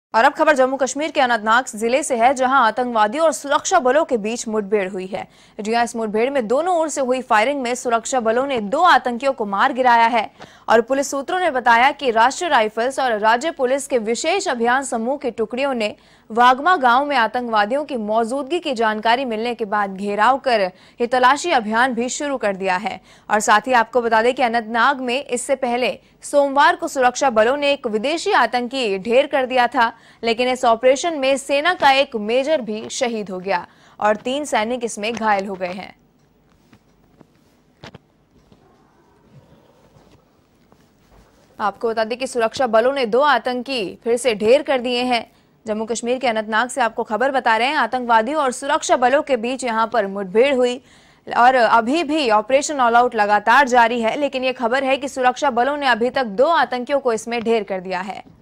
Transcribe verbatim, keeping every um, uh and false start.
और अब खबर जम्मू कश्मीर के अनंतनाग जिले से है, जहां आतंकवादियों और सुरक्षा बलों के बीच मुठभेड़ हुई है। जी हां, इस मुठभेड़ में दोनों ओर से हुई फायरिंग में सुरक्षा बलों ने दो आतंकियों को मार गिराया है। और पुलिस सूत्रों ने बताया कि राष्ट्रीय राइफल्स और राज्य पुलिस के विशेष अभियान समूह की टुकड़ियों ने वागमा गांव में आतंकवादियों की मौजूदगी की जानकारी मिलने के बाद घेराव कर ये तलाशी अभियान भी शुरू कर दिया है। और साथ ही आपको बता दें कि अनंतनाग में इससे पहले सोमवार को सुरक्षा बलों ने एक विदेशी आतंकी ढेर कर दिया था, लेकिन इस ऑपरेशन में सेना का एक मेजर भी शहीद हो गया और तीन सैनिक इसमें घायल हो गए हैं। आपको बता दें कि सुरक्षा बलों ने दो आतंकी फिर से ढेर कर दिए हैं। जम्मू कश्मीर के अनंतनाग से आपको खबर बता रहे हैं, आतंकवादियों और सुरक्षा बलों के बीच यहां पर मुठभेड़ हुई और अभी भी ऑपरेशन ऑल आउट लगातार जारी है। लेकिन यह खबर है कि सुरक्षा बलों ने अभी तक दो आतंकियों को इसमें ढेर कर दिया है।